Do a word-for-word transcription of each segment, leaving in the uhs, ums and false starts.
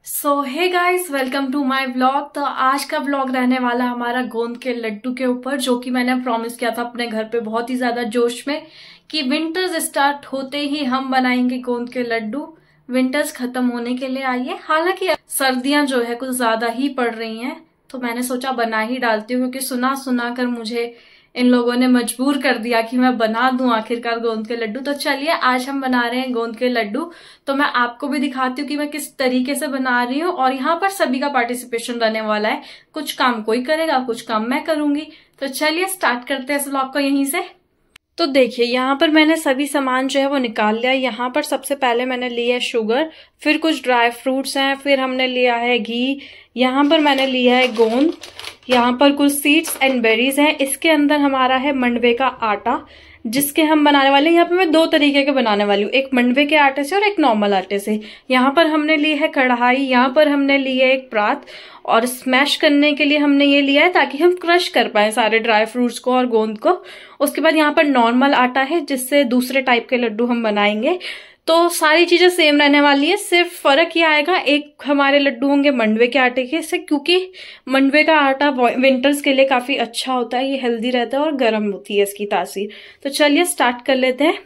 So hey guys, welcome to my vlog. तो आज का व्लॉग रहने वाला हमारा गोंद के लड्डू के ऊपर, जो कि मैंने प्रॉमिस किया था अपने घर पे बहुत ही ज्यादा जोश में कि विंटर्स स्टार्ट होते ही हम बनाएंगे गोंद के लड्डू। विंटर्स खत्म होने के लिए आई है, हालांकि सर्दियां जो है कुछ ज्यादा ही पड़ रही हैं, तो मैंने सोचा बना ही डालती हूँ, क्योंकि सुना सुना कर मुझे इन लोगों ने मजबूर कर दिया कि मैं बना दूं आखिरकार गोंद के लड्डू। तो चलिए आज हम बना रहे हैं गोंद के लड्डू। तो मैं आपको भी दिखाती हूँ कि मैं किस तरीके से बना रही हूँ, और यहाँ पर सभी का पार्टिसिपेशन रहने वाला है। कुछ काम कोई करेगा, कुछ काम मैं करूंगी। तो चलिए स्टार्ट करते हैं इस व्लॉग को यहीं से। तो देखिए यहाँ पर मैंने सभी सामान जो है वो निकाल लिया। यहाँ पर सबसे पहले मैंने लिया है शुगर, फिर कुछ ड्राई फ्रूट्स हैं, फिर हमने लिया है घी, यहाँ पर मैंने लिया है गोंद, यहाँ पर कुछ सीड्स एंड बेरीज हैं। इसके अंदर हमारा है मंडवे का आटा, जिसके हम बनाने वाले हैं। यहाँ पे मैं दो तरीके के बनाने वाली हूँ, एक मंडवे के आटे से और एक नॉर्मल आटे से। यहाँ पर हमने ली है कढ़ाई, यहाँ पर हमने ली है एक परात, और स्मैश करने के लिए हमने ये लिया है ताकि हम क्रश कर पाए सारे ड्राई फ्रूट्स को और गोंद को। उसके बाद यहाँ पर नॉर्मल आटा है, जिससे दूसरे टाइप के लड्डू हम बनाएंगे। तो सारी चीजें सेम रहने वाली है, सिर्फ फर्क ये आएगा, एक हमारे लड्डू होंगे मंडवे के आटे के से, क्योंकि मंडवे का आटा विंटर्स के लिए काफी अच्छा होता है, ये हेल्दी रहता है और गर्म होती है इसकी तासीर। तो चलिए स्टार्ट कर लेते हैं।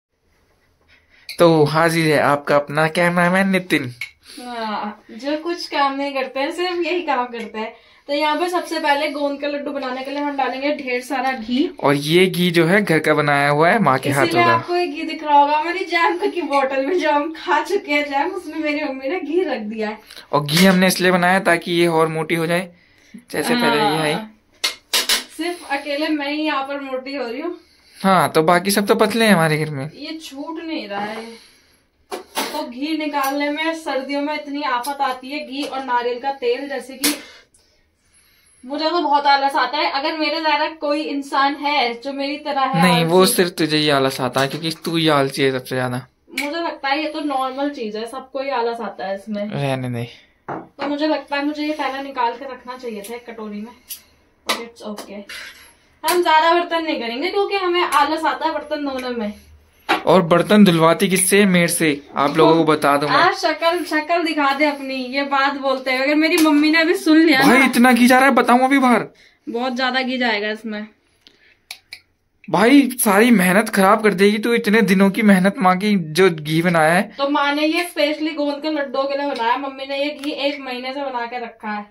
तो हाजिर है आपका अपना कैमरामैन नितिन। हाँ, जो कुछ काम नहीं करते हैं, सिर्फ यही काम करते हैं। तो यहाँ पर सबसे पहले गोंद का लड्डू बनाने के लिए हम डालेंगे ढेर सारा घी, और ये घी जो है घर का बनाया हुआ है, माँ के हाथों का। आपको एक घी दिख रहा होगा मेरी जैम की बोतल में, जो हम खा चुके हैं जैम, उसमें मेरी मम्मी ने घी रख दिया है। और घी हमने इसलिए बनाया ताकि ये और मोटी हो जाए, जैसे पहले ये है। सिर्फ अकेले मैं ही यहाँ पर मोटी हो रही हूँ। हाँ, तो बाकी सब तो पतले हैं हमारे घर में। ये छूट नहीं रहा है। तो घी निकालने में सर्दियों में इतनी आफत आती है, घी और नारियल का तेल, जैसे कि मुझे तो बहुत आलस आता है। अगर मेरे जरा कोई इंसान है जो मेरी तरह है, नहीं वो सिर्फ तुझे ही आलस आता है, क्योंकि तू ही आलसी है सबसे ज्यादा। मुझे लगता है ये तो नॉर्मल चीज है, सबको ही आलस आता है इसमें। रहने दे। तो मुझे लगता है मुझे ये पहले निकाल के रखना चाहिए था एक कटोरी में, और इट्स ओके। हम ज्यादा बर्तन नहीं करेंगे क्योंकि हमें आलस आता है बर्तन धोने में। और बर्तन धुलवाती किससे? मेड से। आप लोगों को बता दूं मैं। शक्ल शक्ल दिखा दे अपनी, ये बात बोलते हैं। अगर मेरी मम्मी ने अभी सुन लिया भाई ना, इतना घी जा रहा है, बताऊं अभी बाहर बहुत ज्यादा घी जाएगा इसमें। भाई सारी मेहनत खराब कर देगी तू, इतने दिनों की मेहनत माँ की जो घी बनाया है। तो माँ ने ये स्पेशली गोंद के लड्डू के लिए बनाया, मम्मी ने ये घी एक महीने से बना के रखा है,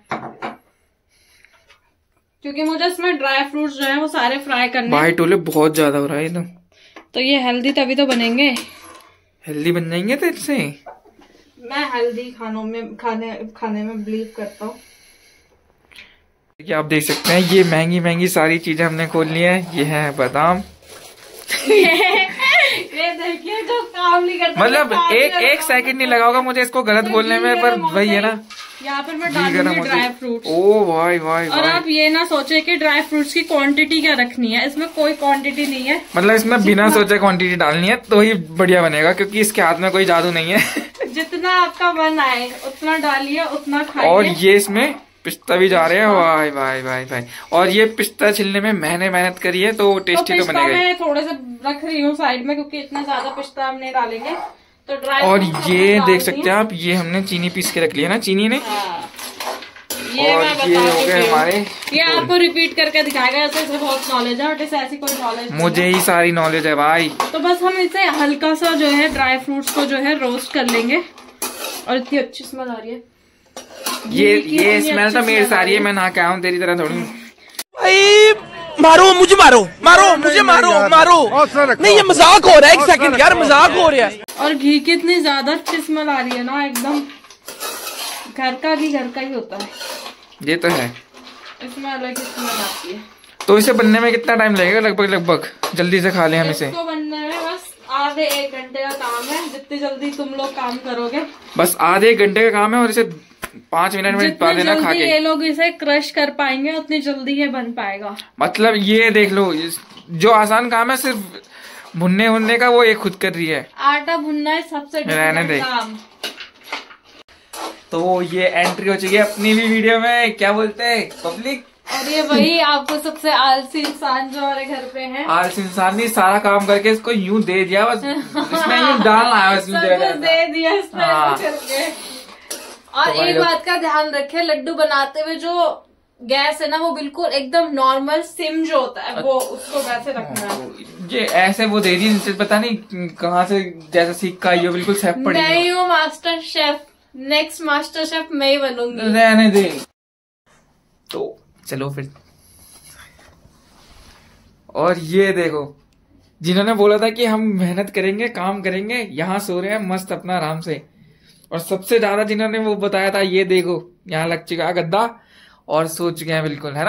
क्योंकि मुझे इसमें ड्राई फ्रूट्स जो है वो सारे फ्राई करने। भाई टोले बहुत ज्यादा हो रहा है तो तो ये हेल्दी तभी तो बनेंगे। हेल्दी बन जाएंगे तेरे से। मैं हेल्दी खानों में खाने खाने में बिलीव करता हूँ। आप देख सकते हैं ये महंगी महंगी सारी चीजें हमने खोल ली है। ये है बादाम। ये देखिए जो काम नहीं करता, मतलब एक एक सेकंड नहीं लगा होगा मुझे इसको गलत बोलने में, पर वही है ना। यहाँ पर मैं डालूंगी ड्राई फ्रूट्स। ओ भाई भाई और आप ये ना सोचे कि ड्राई फ्रूट्स की क्वांटिटी क्या रखनी है, इसमें कोई क्वांटिटी नहीं है। मतलब इसमें बिना सोचे क्वांटिटी डालनी है तो ही बढ़िया बनेगा, क्योंकि इसके हाथ में कोई जादू नहीं है। जितना आपका मन आए उतना डालिए, उतना खाइए। और ये इसमें पिस्ता भी जा रहे हैं। भाई भाई भाई भाई और ये पिस्ता छिलने में मैंने मेहनत करी है, तो टेस्टी तो बनेगा। मैं थोड़े से रख रही हूँ साइड में, क्योंकि इतना ज्यादा पिस्ता हम नहीं डालेंगे। तो ड्राई और ये देख सकते हैं आप, ये हमने चीनी पीस के रख लिया ना, चीनी ने। हाँ। ये और मैं ये हो गए हमारे। ये आपको रिपीट करके दिखाएगा, ऐसे इसे बहुत नॉलेज है, और इसे ऐसी कोई नॉलेज मुझे ही सारी नॉलेज है भाई। तो बस हम इसे हल्का सा जो है ड्राई फ्रूट्स को जो है रोस्ट कर लेंगे। और इतनी अच्छी स्मेल आ रही है। ये ये स्मेल तो मेरी सारी है, मैं ना क्या हूँ तेरी तरह थोड़ी। मारो मुझे, मारो मारो मुझे, मारो मारो। नहीं ये मजाक हो रहा है, एक सेकंड यार, मजाक हो रहा है। और घी की इतनी ज्यादा अच्छी स्मेल आ रही है ना, एकदम घर का घी घर का ही होता है। ये तो है, इसमें अलग ही स्मेल आती है। तो इसे बनने में कितना टाइम लगेगा लगभग? लगभग जल्दी से खा लें हम इसे। इसको बनने में बस आधे एक घंटे का काम है, जितनी जल्दी तुम लोग काम करोगे। बस आधे एक घंटे का काम है, और इसे पाँच मिनट में पा देना खा के। ये लोग इसे क्रश कर पाएंगे उतनी जल्दी ये बन पाएगा। मतलब ये देख लो, जो आसान काम है सिर्फ भुनने भुनने का, वो एक खुद कर रही है। आटा भुनना है सबसे रहने दे। काम। तो ये एंट्री हो चुकी है अपनी भी वीडियो में, क्या बोलते हैं, पब्लिक। और ये वही आपको सबसे आलसी इंसान जो हमारे घर पे है। आलसी इंसान नहीं, सारा काम करके इसको यूं दे दिया, बस इसमें यूं डालना है, बस यूं दे दिया इसने करके। और तो एक बात का ध्यान रखें, लड्डू बनाते हुए जो गैस है ना वो बिल्कुल एकदम नॉर्मल सिम जो होता है वो उसको वैसे रखना है। ये ऐसे वो दे दी, पता नहीं कहाँ से जैसे सीख का ये बिल्कुल शेफ पड़ी। मैं ही हूँ master chef, next master chef मैं ही बनूंगी। रहने दे। तो चलो फिर। और ये देखो, जिन्होंने बोला था कि हम मेहनत करेंगे काम करेंगे, यहाँ सो रहे हैं मस्त अपना आराम से। और सबसे ज्यादा जिन्होंने वो बताया था, ये देखो यहाँ लग चुका गद्दा और सो चुके हैं बिल्कुल, है ना।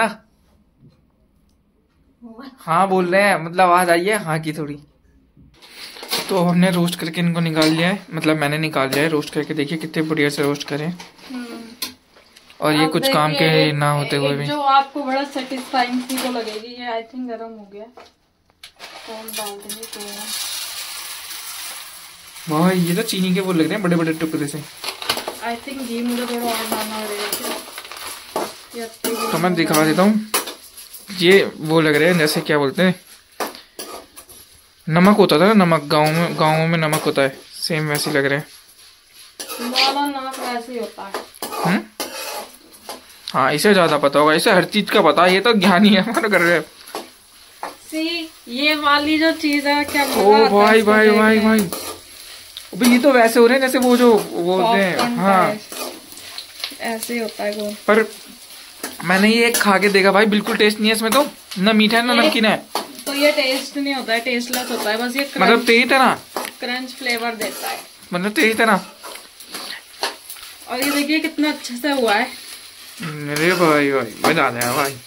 हाँ बोल रहे हैं, मतलब आवाज आई है हाँ की थोड़ी। तो हमने रोस्ट करके इनको निकाल लिया है, मतलब मैंने निकाल लिया है रोस्ट करके। देखिए कितने बढ़िया से रोस्ट करें। और ये कुछ काम के ना होते हुए भी जो आपको बड़ा सेटिस्फाइंग सी को लगेगी। ये आई थिंक गरम हो गया, तो हम डाल देंगे तो वाह, ये तो चीनी के वो लग रहे हैं बड़े बड़े टुकड़े से। आई थिंक घी मुझे थोड़ा और डालना पड़ेगा। तो मैं दिखा देता हूँ, ये वो लग रहे हैं जैसे क्या बोलते हैं, नमक होता था ना, नमक गाँव में, गाँव में नमक होता है, सेम वैसे लग रहे हैं। नमक वैसे ही होता है। हम्म, हाँ इसे ज्यादा पता होगा, इसे हर चीज का पता है, ये तो ज्ञानी है हमारे कर रहे हैं। सी ये वाली जो चीज है क्या ओ भाई भाई भाई भाई, अबे ये तो वैसे हो रहे हैं जैसे वो जो वो होते हैं। हाँ ऐसे ही होता है वो। पर मैंने ये खा के देखा भाई, बिल्कुल टेस्ट नहीं है इसमें, तो ना मीठा है ना नमकीन है। तो ये टेस्ट नहीं होता है, टेस्टलेस होता है, बस ये मतलब तेज है ना, क्रंच फ्लेवर देता है, मतलब तेज है ना। और ये देखिए कितना अच्छे से हुआ है। अरे भाई भाई मजा आ गया भाई।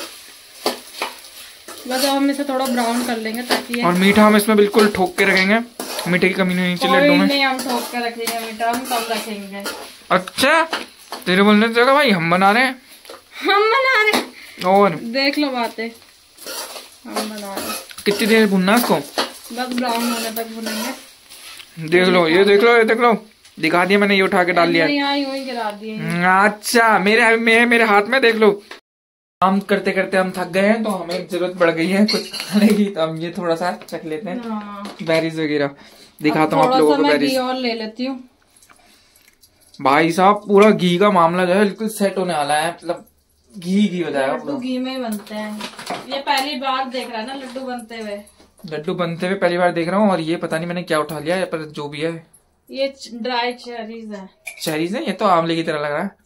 बस हम इसे थोड़ा ब्राउन कर लेंगे ताकि। और मीठा हम इसमें बिल्कुल ठोक के रखेंगे, मीठे की कमी नहीं चाहिए लड्डू में। नहीं हम ठोक के रखेंगे, मीठा हम कम रखेंगे। अच्छा तेरे बोलने से भाई हम बना रहे हैं, हम बना रहे हैं। और देख लो बातें, हम बना रहे हैं। कितनी देर भुनना इसको? बस ब्राउन होने तक भुनेंगे। देख लो ये देख लो ये देख लो, दिखा दिया मैंने, ये उठा के डाल लिया। यहाँ यूं ही गिरा दिए। अच्छा मेरे मेरे मेरे हाथ में देख लो। काम करते करते हम थक गए हैं, तो हमें जरूरत पड़ गई है कुछ खाने की, तो हम ये थोड़ा सा चख लेते हैं। हाँ। बेरीज वगैरह दिखाता हूँ आप लोगों को। बेरीज और ले लेती हूँ। भाई साहब पूरा घी का मामला जो है बिल्कुल सेट होने वाला है, मतलब घी घी हो जाएगा। लड्डू घी में ही बनते हैं। ये पहली बार देख रहा है ना लड्डू बनते हुए। लड्डू बनते हुए पहली बार देख रहा हूँ। और ये पता नहीं मैंने क्या उठा लिया है, पर जो भी है ये ड्राई चेरीज है। चेरीज है, ये तो आंवले की तरह लग रहा है।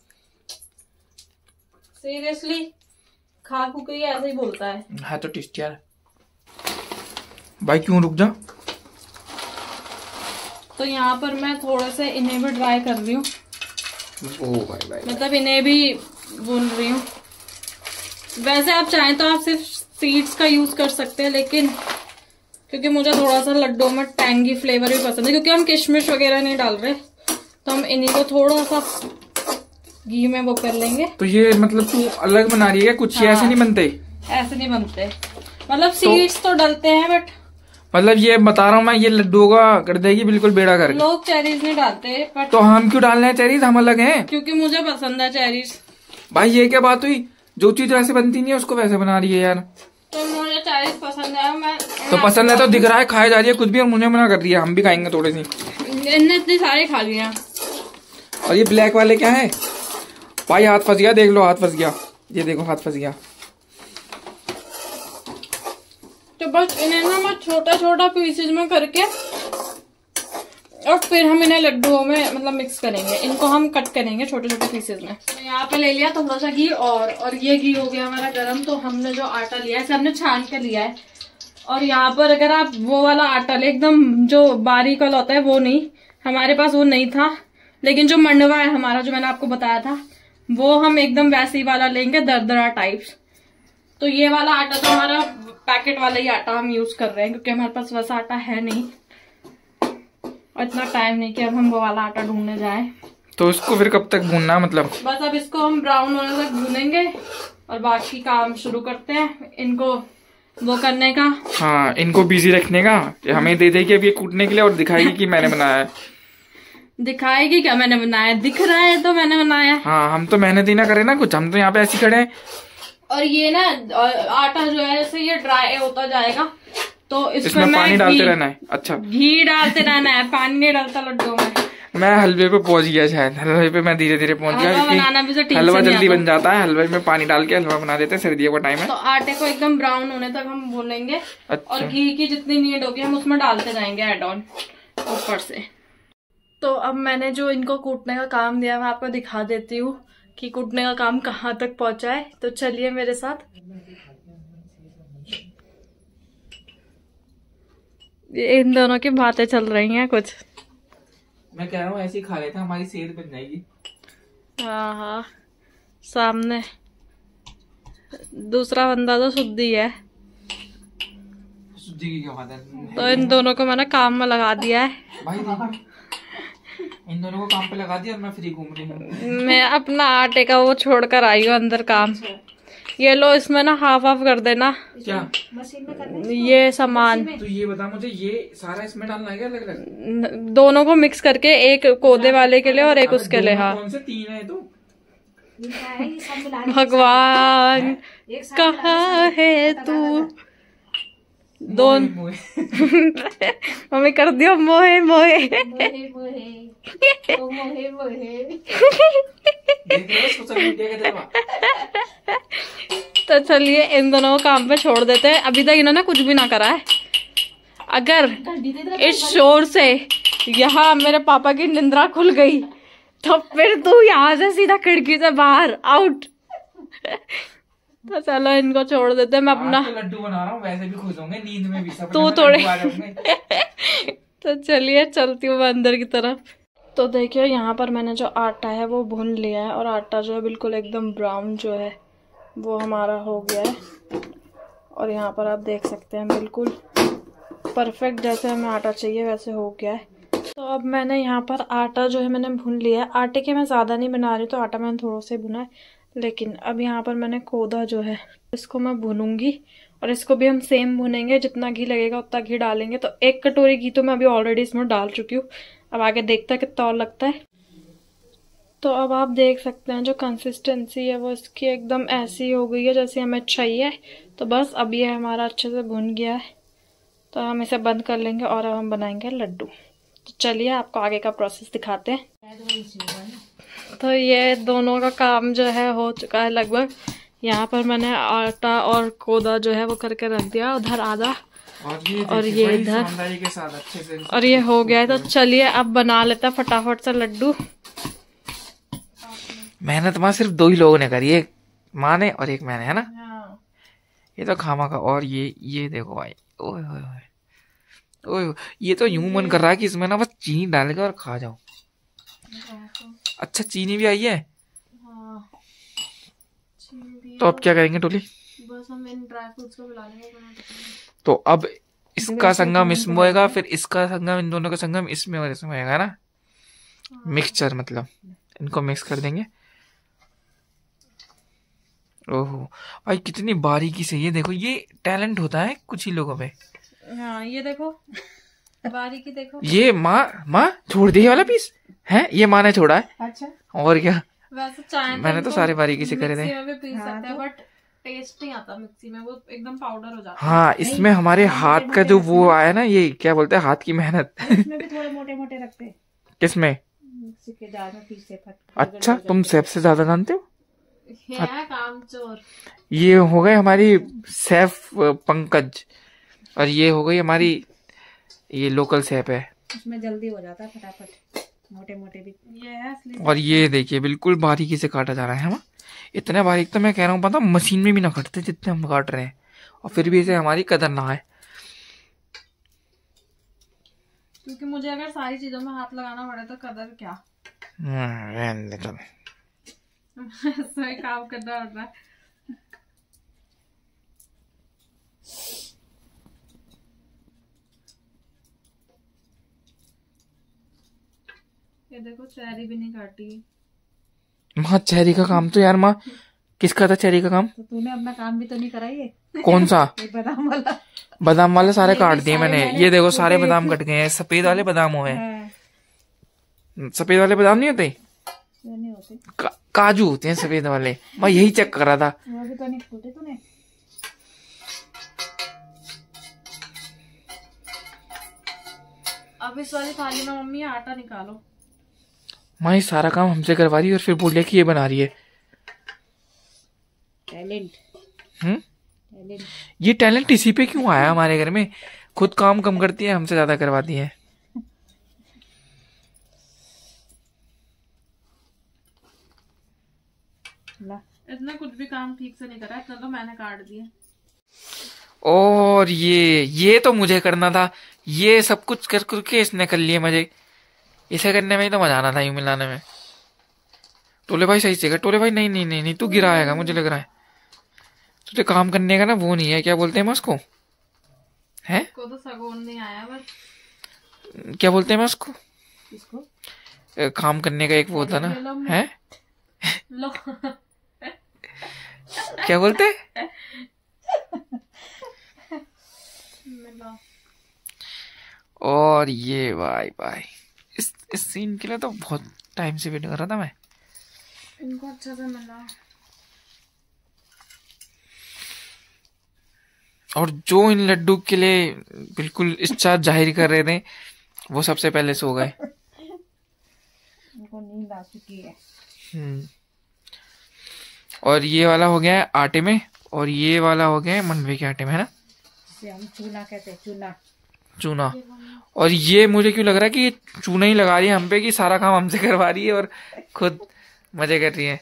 सीरियसली खा खुकरी ऐसे ही बोलता है। है तो टेस्टी यार। भाई क्यों रुक जा। तो यहाँ पर मैं थोड़े से इन्हें भी ड्राई कर रही हूँ। ओ भाई भाई, मतलब इन्हें भी भून रही हूँ। वैसे आप चाहें तो आप सिर्फ सीड्स का यूज कर सकते हैं, लेकिन क्योंकि मुझे थोड़ा सा लड्डू में टैंगी फ्लेवर भी पसंद है, क्योंकि हम किशमिश वगैरह नहीं डाल रहे, तो हम इन्हीं को थोड़ा सा घी में वो कर लेंगे। तो ये मतलब तू अलग बना रही है कुछ? हाँ, ऐसे नहीं बनते, ऐसे नहीं बनते। मतलब सीड्स तो, तो डलते हैं, बट मतलब ये बता रहा हूँ मैं, ये लड्डू का कर देगी बिल्कुल बेड़ा कर। लोग चेरीज नहीं डालते, बट तो हम क्यों डाल रहे हैं चेरीज? हम अलग हैं क्योंकि मुझे पसंद है चेरीज। भाई ये क्या बात हुई, जो चीज वैसे बनती नहीं है उसको वैसे बना रही है यार। तो मुझे चेरीज पसंद है। मैं तो पसंद है तो दिख रहा है, खाया जा रही है कुछ भी, और मुझे मना कर दिया। हम भी खाएंगे थोड़ी सी। इनने इतनी सारी खा लिया। और ये ब्लैक वाले क्या है भाई? हाथ फंस गया, देख लो हाथ फंस गया, ये देखो हाथ फंस गया। तो बस इन्हें ना मैं छोटा छोटा पीसेज में करके और फिर हम इन्हें लड्डुओं में मतलब मिक्स करेंगे। इनको हम कट करेंगे छोटे छोटे पीसेज में। तो यहाँ पे ले लिया थोड़ा सा घी, और और ये घी हो गया हमारा गरम। तो हमने जो आटा लिया है इसे हमने छान के लिया है। और यहाँ पर अगर आप वो वाला आटा ले, एकदम जो बारीक वाला होता है वो नहीं, हमारे पास वो नहीं था, लेकिन जो मंडवा है हमारा, जो मैंने आपको बताया था, वो हम एकदम वैसे ही वाला लेंगे, दरदरा टाइप्स। तो ये वाला आटा तो हमारा पैकेट वाला ही आटा हम यूज कर रहे हैं, क्योंकि हमारे पास वैसा आटा है नहीं और इतना टाइम नहीं कि अब हम वो वाला आटा ढूंढने जाए। तो इसको फिर कब तक भूनना है? मतलब बस अब इसको हम ब्राउन होने तक भूनेंगे और बाकी काम शुरू करते हैं, इनको वो करने का। हाँ, इनको बिजी रखने का। हमें दे देगी अब ये कूटने के लिए और दिखाएगी कि मैंने बनाया है। दिखाएगी क्या मैंने बनाया? दिख रहा है तो मैंने बनाया। हाँ, हम तो मेहनत ही ना करें ना कुछ, हम तो यहाँ पे ऐसे खड़े हैं। और ये ना आटा जो है जैसे ये ड्राई होता जाएगा, तो इसमें, इसमें पानी डालते रहना है। अच्छा, घी डालते रहना है, पानी नहीं डालता लड्डू में। मैं हलवे पे पहुंच गया, शायद हलवे पे मैं धीरे धीरे पहुंच गया, क्योंकि हलवा जल्दी बन जाता है। हलवे में पानी डाल के हलवा बना देते हैं, सर्दियों का टाइम है। तो आटे को एकदम ब्राउन होने तक हम भूनेंगे। अच्छा। और घी की जितनी नीड होगी हम उसमें डालते जाएंगे एड ऑन ऊपर से। तो अब मैंने जो इनको कूटने का काम दिया मैं आपको दिखा देती हूँ कि कूटने का काम कहाँ तक पहुंचा है। तो चलिए मेरे साथ। इन दोनों की बातें चल रही हैं कुछ। मैं कह रहा हूँ ऐसे ही खा लेते हैं, हमारी सेहत बन जाएगी। हाँ हाँ, सामने दूसरा बंदा तो शुद्धि है। शुद्धि की क्या बात है। तो इन दोनों को मैंने काम में लगा दिया है भाई, इन दोनों को काम पे लगा दिया और मैं फ्री घूम रही हूँ। मैं अपना आटे का वो छोड़कर आई हूँ अंदर काम। ये लो, इसमें ना हाफ हाफ कर देना। क्या मशीन में करना ये सामान। तो ये बता मुझे, ये सारा इसमें डालना है क्या अलग अलग? दोनों को मिक्स करके, एक कोदे वाले के लिए और एक उसके लिए। हाँ, कौन से तीन है? तो भगवान कहाँ है तू? दोन मम्मी कर दियो मोहे मोहे मोहे मोहे ओ मोहे मोहे। तो चलिए इन दोनों को काम पे छोड़ देते हैं। अभी तक इन्होंने कुछ भी ना करा है। अगर इस शोर से यहाँ मेरे पापा की निंद्रा खुल गई तो फिर तू यहाँ से सीधा खिड़की से बाहर आउट। तो चलो इनको छोड़ देते हैं। मैं अपना तो लड्डू बना रहा हूँ, वैसे भी खुश होंगे, नींद में भी सब तू थोड़े तो चलिए चलती हूँ मैं अंदर की तरफ। तो देखिए यहाँ पर मैंने जो आटा है वो भून लिया है और आटा जो है बिल्कुल एकदम ब्राउन जो है वो हमारा हो गया है। और यहाँ पर आप देख सकते हैं बिल्कुल परफेक्ट जैसे हमें आटा चाहिए वैसे हो गया है। तो अब मैंने यहाँ पर आटा जो है मैंने भून लिया है। आटे के मैं ज़्यादा नहीं बना रही, तो आटा मैंने थोड़ा सा भुना है। लेकिन अब यहाँ पर मैंने कोदा जो है इसको मैं भूनूंगी और इसको भी हम सेम भुनेंगे। जितना घी लगेगा उतना घी डालेंगे। तो एक कटोरी घी तो मैं अभी ऑलरेडी इसमें डाल चुकी हूँ। अब आगे देखते हैं कितना और लगता है। तो अब आप देख सकते हैं जो कंसिस्टेंसी है वो इसकी एकदम ऐसी हो गई है जैसे हमें चाहिए। तो बस अब ये हमारा अच्छे से भुन गया है। तो हम इसे बंद कर लेंगे और अब हम बनाएंगे लड्डू। तो चलिए आपको आगे का प्रोसेस दिखाते हैं। तो ये दोनों का काम जो है हो चुका है लगभग। यहाँ पर मैंने आटा और कोदा जो है वो करके रख दिया उधर आधा, और ये और ये इधर के साथ अच्छे से और ये हो गया है। तो चलिए अब बना लेते हैं फटाफट से लड्डू। मेहनत माँ सिर्फ दो ही लोगों ने करी, एक माँ ने और एक मैंने, है ना? हाँ। ये तो खामा का। और ये ये देखो भाई, ओए ओए ओए ओए, ये तो यूं मन कर रहा है कि इसमें ना बस चीनी डाल के और खा जाओ। अच्छा चीनी भी आई है। हाँ, तो अब क्या करेंगे टोली? बस हम इन ड्राई फ्रूट्स को मिला लेंगे। तो अब इसका संगम इसमें होएगा, फिर इसका संगम, इन दोनों का संगम इसमें और इसमें होएगा ना। मिक्सचर मतलब इनको मिक्स कर देंगे। ओहो भाई कितनी बारीकी से, ये देखो, ये टैलेंट होता है कुछ ही लोगों पे। हाँ ये देखो बारीकी देखो। ये माँ माँ छोड़ दी ये वाला पीस है, ये माँ ने छोड़ा है। अच्छा, और क्या, वैसे चाहे मैंने तो सारे बारीकी से करे थे। मिक्सी में भी पीस सकते हैं बट टेस्ट नहीं आता मिक्सी में, वो एकदम पाउडर हो जाता है। हाँ इसमें हमारे हाथ का जो वो आया ना, ये क्या बोलते हैं, हाथ की मेहनत। इसमें भी थोड़े मोटे मोटे रखते हैं। किसमें? मिक्सी के जार में पीसे फट। अच्छा तुम सबसे ज्यादा जानते हो। है काम चोर। ये हो गए हमारी शेफ पंकज, और ये हो गई हमारी ये लोकल शेफ है। उसमें जल्दी हो जाता है फटाफट, मोटे मोटे भी ये है असली। और ये देखिए बिल्कुल बारीकी से काटा जा रहा है ना। इतना बारीक तो मैं कह रहा हूँ पता मशीन में भी ना कटते जितने हम काट रहे हैं, और फिर भी इसे हमारी कदर ना है। क्योंकि मुझे अगर सारी चीजों में हाथ लगाना पड़े तो कदर क्या। रहने दे चल। सही काम करना पड़ रहा है। ये देखो चेरी भी नहीं काटी। माँ चेरी का काम तो यार माँ किसका था चेरी का काम? तो तूने अपना काम भी तो नहीं करा ये। कौन सा? बादाम वाला। बादाम वाले सारे काट दिए मैंने। ये देखो सारे बादाम कट गए हैं। सफेद वाले बादाम हुए हैं। सफेद वाले बादाम नहीं होते, नहीं होते, का, काजू होते हैं सफेद वाले। मैं यही चेक कर रहा था। वो भी तो नहीं फूटे तूने। अब इस वाली थाली में मम्मी आटा निकालो। माँ ये सारा काम हमसे करवा रही है और फिर बोल रही है कि ये बना रही है। टैलेंट। Hmm talent. ये टैलेंट इसी पे क्यों आया हमारे घर में? खुद काम कम करती है, हमसे ज्यादा करवाती है। इतना कुछ भी काम ठीक से नहीं करा, इतना तो मैंने काट दिया। और ये ये तो मुझे करना था, ये सब कुछ कर करके इसने कर लिए मजे। इसे करने में ही तो मजा आना था, यूं मिलाने में। टोले भाई सही से कर, टोले भाई। नहीं नहीं नहीं नहीं, तू गिराएगा मुझे लग रहा है। तुझे काम करने का ना वो नहीं है, क्या बोलते हैं उसको, हैं? को तो सगोन नहीं आया बस। क्या बोलते हैं उसको? इसको काम करने का एक वो होता ना, है? लो क्या बोलते? और ये भाई भाई इस इस सीन के लिए तो बहुत टाइम से वेट कर रहा था मैं। इनको अच्छा से मिला। और जो इन लड्डू के लिए बिल्कुल इच्छा जाहिर कर रहे थे, वो सबसे पहले सो गए। उनको नींद आ चुकी है। हम्म और ये वाला हो गया है आटे में, और ये वाला हो गया है मंडवे के आटे में, है ना? जिसे हम चूना कहते हैं, चूना। चूना। और ये मुझे क्यों लग रहा है कि ये चूना ही लगा रही है हम पे, कि सारा काम हमसे करवा रही है और खुद मजे कर रही है।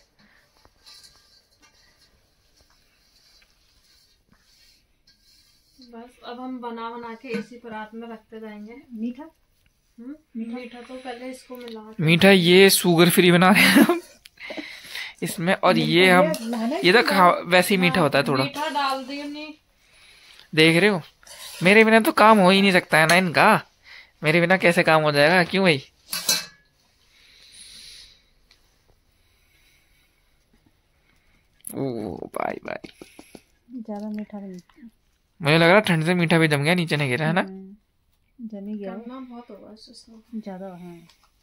बस अब हम बना बना के इसी परात में रखते जाएंगे। मीठा। हम्म मीठा तो पहले इसको मिला। मीठा ये शुगर फ्री बना रहे हैं हम इसमें। और ये हम ये तो खा वैसे ही मीठा होता है थोड़ा। मीठा डाल दियो नहीं। देख रहे हो, मेरे बिना तो काम हो ही नहीं सकता है ना इनका। मेरे बिना कैसे काम हो जाएगा, क्यों भाई? ओ बाय बाय। ज्यादा मीठा नहीं। मुझे लग रहा ठंड से मीठा भी जम गया, नीचे नहीं गिरा, है ना? जमी गया करना बहुत होगा इसमें ज्यादा। हाँ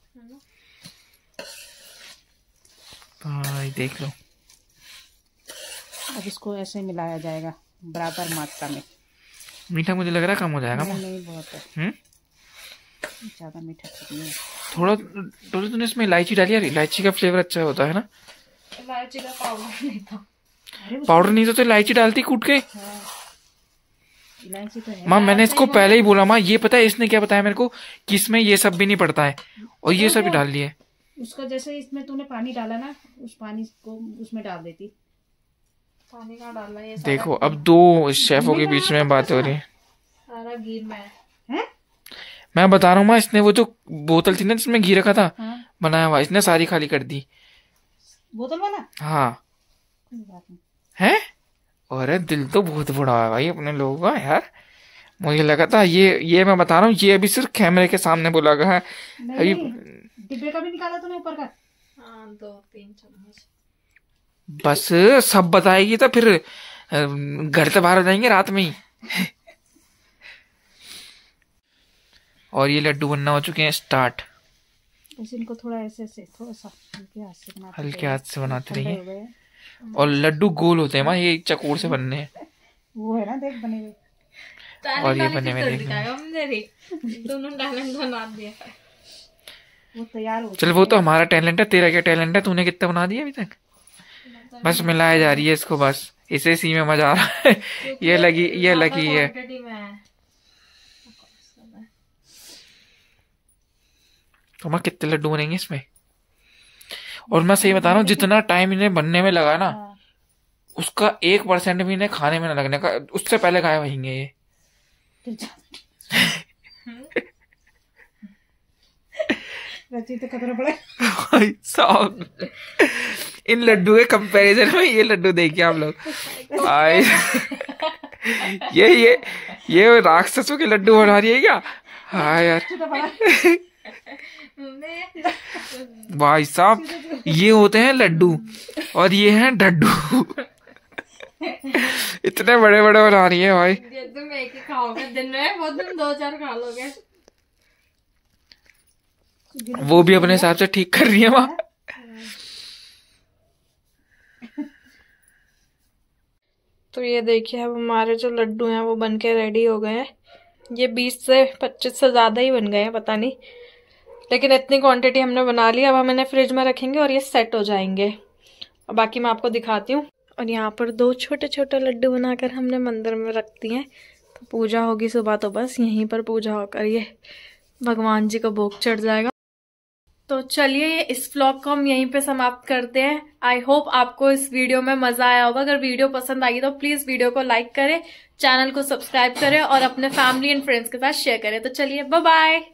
भाई देख लो। अब इसको ऐसे मिलाया जाएगा बराबर मात्रा में। मीठा मुझे लग रहा है कम हो जाएगा। नहीं, नहीं बहुत है। हम्म ज्यादा मीठा ठीक नहीं है। थोड़ा थोड़ा तूने इसमें इलायची डाली यार, इलायची का फ्लेवर अच्छा होता है ना? इलायची का पाउडर नहीं था। पाउडर नहीं था तो इलायची डालती कूट के। हाँ, इलायची तो है। माँ मैंने इसको पहले ही बोला, माँ ये पता है इसने क्या बताया मेरे को, कि इसमें ये सब भी नहीं पड़ता है, और ये सब भी डाल लिए। उसका जैसे इसमें तूने पानी डाला ना, उस पानी को उसमें डाल देती। पानी का डाला ये सारा। देखो अब दो शेफों के बीच में बात हो रही है। सारा घी में है। मैं बता रहा हूँ माँ, इसने वो जो बोतल थी ना जिसमें घी रखा था, हाँ। बनाया हुआ, इसने सारी खाली कर दी। बोतल वाला। हाँ कोई बात नहीं। है। अरे दिल तो बहुत बड़ा है भाई अपने लोगों का यार। मुझे लगा था ये ये मैं बता रहा हूँ, ये अभी सिर्फ कैमरे के सामने बोला गया है। अभी डिब्बे का भी निकाला तूने ऊपर का? हाँ दो तीन चम्मच। बस सब बताएगी तो फिर घर से बाहर हो जाएंगे रात में ही। और ये लड्डू बनना हो चुके हैं स्टार्ट। बस इनको थोड़ा ऐसे ऐसे थोड़ा सा हल्के हाथ से बनाते हल्के हाथ से बनाते ठंडे रहिए। हो गए। और लड्डू गोल होते हैं माँ, ये चकोर से बनने हैं। वो है ना, देख बने हुए। और ये बने हुए देख। दोनों टैलेंट बना दिया। वो तैयार हो चल वो तो हमारा टैलेंट है, तेरा क्या टैलेंट है? तूने कितना बना दिया अभी तक? बस मिलाया जा रही है इसको, बस इसे सी में मजा आ रहा है। ये लगी ये लगी है। तो माँ कितने लड्डू बनेंगे इसमें? और मैं सही बता रहा हूँ, जितना टाइम इन्हें बनने में लगा ना, उसका एक परसेंट भी इन्हें खाने में न लगने का, उससे पहले गायब होंगे ये। रची तो खतरा पड़े। भाई साहब, इन लड्डू के कंपैरिजन में ये लड्डू देखिए आप लोग। भाई ये ये ये राक्षसों के लड्डू बना रही है क्या? हाँ यार भाई साहब, ये होते हैं लड्डू और ये हैं डड्डू। इतने बड़े बड़े बना रही है भाई। ये तुम एक ही खाओगे दिन में, वो तुम दो चार खा लोगे। वो भी अपने हिसाब से ठीक कर रही है वहाँ। तो ये देखिए अब हमारे जो लड्डू हैं वो बनके रेडी हो गए हैं। ये बीस से पच्चीस से ज्यादा ही बन गए हैं, पता नहीं लेकिन इतनी क्वांटिटी हमने बना ली, अब हम इन्हें फ्रिज में रखेंगे और ये सेट हो जाएंगे। और बाकी मैं आपको दिखाती हूँ। और यहाँ पर दो छोटे छोटे लड्डू बनाकर हमने मंदिर में रख दिए हैं। तो पूजा होगी सुबह तो बस यहीं पर पूजा होकर ये भगवान जी को भोग चढ़ जाएगा। तो चलिए इस व्लॉग को हम यहीं पे समाप्त करते हैं। आई होप आपको इस वीडियो में मजा आया होगा। अगर वीडियो पसंद आई तो प्लीज वीडियो को लाइक करें, चैनल को सब्सक्राइब करें और अपने फैमिली एंड फ्रेंड्स के साथ शेयर करें। तो चलिए बाय बाय।